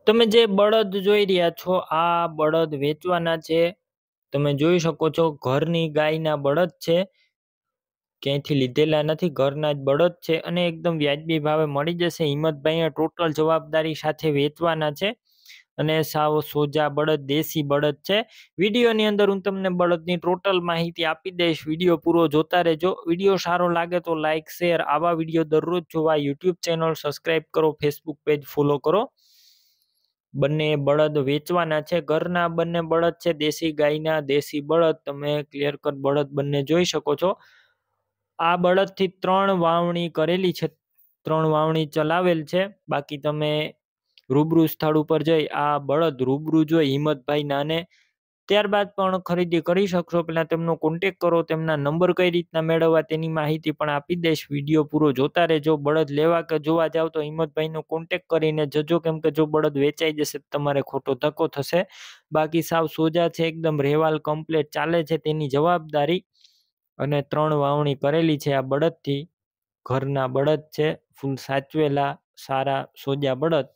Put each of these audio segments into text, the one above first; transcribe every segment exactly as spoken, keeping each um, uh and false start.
તમે જે બળદ જોઈ રહ્યા છો આ બળદ વેચવાના છે. તમે જોઈ શકો છો ઘરની ગાયના બળદ છે, ક્યાંયથી લીધેલા નથી, ઘરના જ બળદ છે અને એકદમ વ્યાજબી ભાવે મળી જશે. હિંમતભાઈએ ટોટલ જવાબદારી સાથે વેચવાના છે અને સાવ સોજા બળદ, દેશી બળદ છે. વિડીયોની અંદર હું તમને બળદની ટોટલ માહિતી આપી દઈશ. વિડીયો પૂરો જોતા રહેજો. વિડીયો સારો લાગે તો લાઇક, શેર. આવા વિડીયો દરરોજ જોવા યુટ્યુબ ચેનલ સબસ્ક્રાઈબ કરો, ફેસબુક પેજ ફોલો કરો. બંને બળદ વેચવાના છે. ઘરના બંને બળદ છે, દેશી ગાયના દેશી બળદ. તમે ક્લિયર કટ બળદ બંને જોઈ શકો છો. આ બળદથી ત્રણ વાવણી કરેલી છે, ત્રણ વાવણી ચલાવેલ છે. બાકી તમે રૂબરૂ સ્થળ ઉપર જઈ આ બળદ રૂબરૂ જોઈ હિંમતભાઈ નાને ત્યારબાદ પણ ખરીદી કરી શકશો. પહેલા તેમનો કોન્ટેક કરો, તેમના નંબર કઈ રીતના મેળવવા તેની માહિતી પણ આપી દઈશ. વિડીયો પૂરો જોતા રહેજો. બળદ લેવા કે જોવા જાવ તો હિંમતભાઈનો કોન્ટેક કરીને જજો, કેમ કે જો બળદ વેચાઈ જશે તમારે ખોટો ધક્કો થશે. બાકી સાવ સોજા છે, એકદમ રહેવાલ કમ્પ્લેટ ચાલે છે, તેની જવાબદારી. અને ત્રણ વાવણી કરેલી છે આ બળદથી. ઘરના બળદ છે, ફૂલ સાચવેલા સારા સોજા બળદ.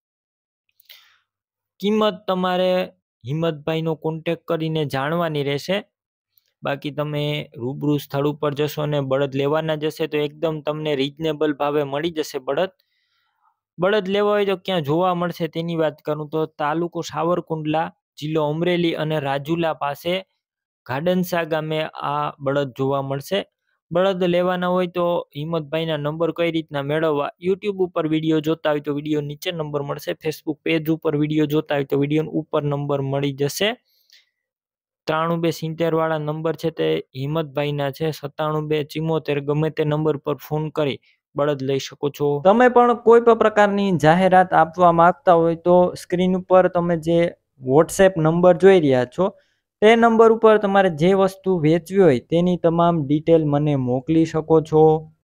કિંમત તમારે હિંમતભાઈનો કોન્ટેક કરીને જાણવાની રહેશે. બાકી તમે રૂબરૂ સ્થળ ઉપર જશો અને બળદ લેવાના જશે તો એકદમ તમને રીઝનેબલ ભાવે મળી જશે બળદ. બળદ લેવા હોય તો ક્યાં જોવા મળશે તેની વાત કરું તો તાલુકો સાવરકુંડલા, જિલ્લો અમરેલી અને રાજુલા પાસે ગાર્ડનસા ગામે આ બળદ જોવા મળશે. બળદ લેવાના હોય તો હિંમતભાઈના નંબર કઈ રીતના મેળવવા, યુટ્યુબ ઉપર વિડીયો જોતા હોય તો વિડીયો નીચે નંબર મળશે, ફેસબુક પેજ ઉપર વિડીયો જોતા હોય તો વિડીયો ઉપર નંબર મળી જશે. ત્રાણું બે સિત્તેર વાળા નંબર છે તે હિંમતભાઈના છે. સત્તાણું બે ચિમોતેર ગમે તે નંબર પર ફોન કરી બળદ લઈ શકો છો. તમે પણ કોઈ પણ પ્રકારની જાહેરાત આપવા માંગતા હોય તો સ્ક્રીન ઉપર તમે જે વોટ્સએપ નંબર જોઈ રહ્યા છો તે નંબર ઉપર તમારે જે વસ્તુ વેચવી હોય તેની તમામ ડિટેલ મને મોકલી શકો છો.